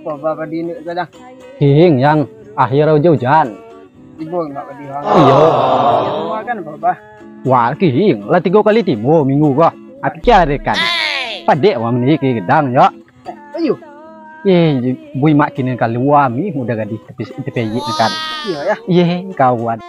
Apa bapak di ini kadang King yang akhir hujan. dibuang bapak di hang. Iya. Semua kan bapak. Wah, King, lah 3 kali timo minggu kok. Aku cari kan. Padek wa meniki gedang ya. Ayo. Bui mak kini kali wami udah gadis tapi TPY kan. Iya ya. Kawan.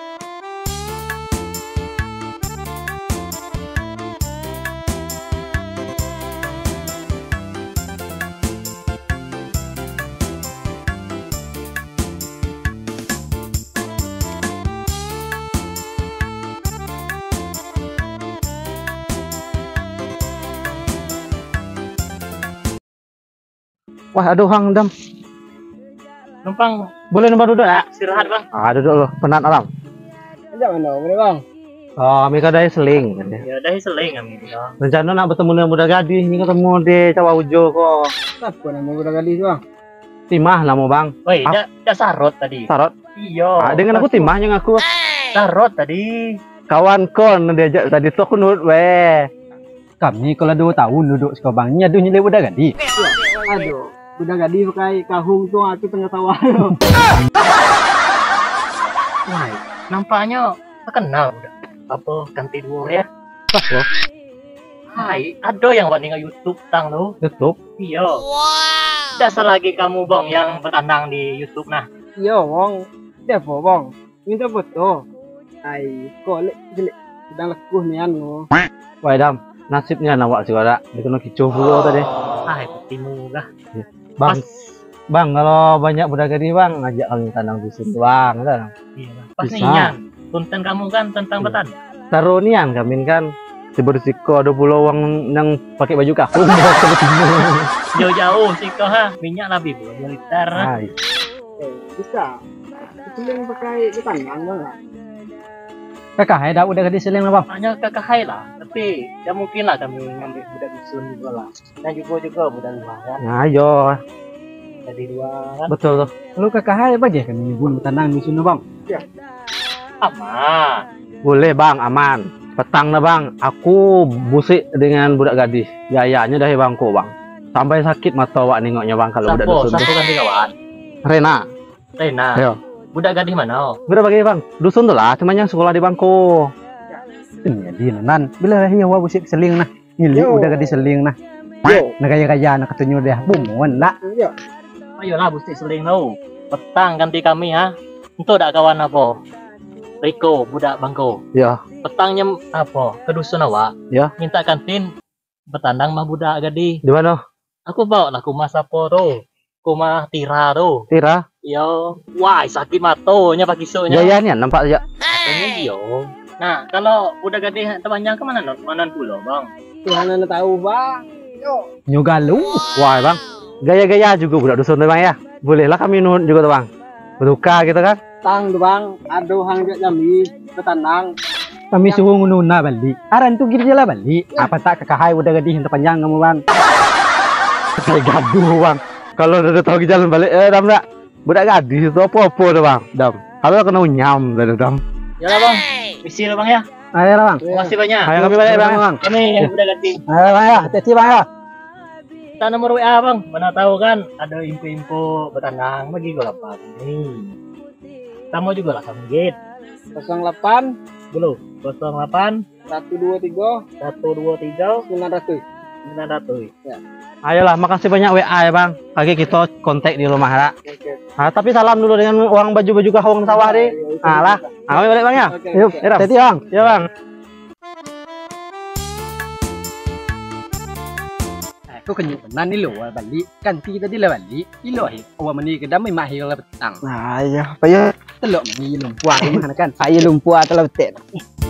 Wah, aduh Hang Dam. Numpang Boleh numpang duduk ya? istirahat bang. Duduk loh, penat alam. Ajak mana boleh bang? Oh, mereka ada seling. Ya udah seling kami. Ya. Rencana nak bertemu dengan budak gadis, ini ketemu di Cawa Ujo kok. Siapa nama budak gadis bang? Timah lah mau bang. Woi, dia sarot tadi. Sarot. Iya. Dengan aku timah yang aku. Sarot tadi. Kawan kon diajak tadi tuh aku nurut weh. Kami kalau 2 tahun duduk sekobangnya aduh nyilai budak gadis. Aduh, budak gadis pakai kahung tuh aku tengah tawa. Wah, nampaknya terkenal udah. Apa ganti dua ya? Pas loh, Hai, ada yang buat nengok YouTube tang lo. YouTube. Iya. Dasar lagi kamu bang yang bertandang di YouTube nah. Iya bang. Dia apa bang? Minta foto. Ai, kolek sedang lekuh nian lo. Wah Dam, nasibnya nawak sih ada. Dia kena kicau dulu tadi. Hai, petimu lah. Bang, bang kalau banyak budak gadis bang ngajak kami tandang di situ bang. Kan? Iya. Pas Bisa. nih konten kamu kan tentang bertandang. Tarunian kami kan. Bersiko ada pulau uang yang pakai baju kahung. Jauh-jauh sih kau ha. Minyak lebih 2 liter. Bisa. Itu yang pakai ketandang bang. Kakak, udah gadis seling lah bang. Hanya kakak hai lah, tapi ya mungkin lah kami ngambil budak dusun juga lah. Dan juga budak luar kan, Nah, ayo. jadi 2 kan. Betul tuh. Lu kakak apa aja kami nyebut tandang di sini bang. Aman. Boleh bang, aman. Petang lah bang, aku busik dengan budak gadis. Gayanya dah bangku bang. Sampai sakit mata wak nengoknya bang kalau budak dusun. Siapa ganti kawan? Rena. Rena. Ayo. Budak gadis mana? Berapa bagi bang? Dusun tuh lah, cuman yang sekolah di bangku. Ini dia nan. Bila ya wak busik seling nah. Ini udah gadis seling nah. Yo. Nak gaya-gaya nak ketunjuk dia. Bumuan lah. Iya. Ayolah busti seling tau. Petang ganti kami ha. Untuk dak kawan apa? Riko, budak bangko. Ya. Petangnya apa? Ke dusun awak. Ya. Minta kantin bertandang mah budak gadis. Di mana? Aku bawa lah kumah sapo tu. Kumah Tira tu. Tira. Yo, wah sakit matonya pagi sonya. Gayanya nampak aja. Katanya yo. Nah, kalau udah gadis terpanjang ke mana mana pulau, Bang? Tuhan anda tahu bang. Yo. Nyugalu. Wah bang. Gaya-gaya juga budak dusun tuh bang ya. Bolehlah kami nuhun juga tuh bang. Berduka gitu kan. Tang tuh bang. Aduh hang jak jambi ketandang. Kami suruh ngununa balik. Aran tuh gitu lah balik. Apa tak kakak udah gadis yang terpanjang kamu bang. Saya gaduh bang. Kalau udah tahu jalan balik, Dam tak. Budak gadis itu apa-apa tuh bang. Dam. Kalau kena unyam tadi Dam. Ya lah, Bang. Misi lah, Bang ya. Ayo lah bang. Terima kasih banyak. Ayo kami balik bang. Kami yang udah ganti. Ayo bang ya. Hati-hati bang ya. Kita nomor WA, Bang. Mana tahu kan ada info-info bertandang bagi gol apa. Nih. Kamu juga lah kami gate. 08 Dulu 08 123 123 900. 900. Ya. Ayolah, makasih banyak WA ya bang. Lagi kita kontak di rumah ya. Oke. Tapi salam dulu dengan uang baju-baju kahung sawah deh. Lah, kami balik bang ya. Oke, Yuk, oke. hati-hati bang. Ya bang. Aku kenyutan nih lo, balik. Ganti tadi lah balik. Ilo awak mani kedam mai mahir lah petang. Nah, ya, apa ya? Telok mani lumpua mana kan. Saya lumpua telah betek.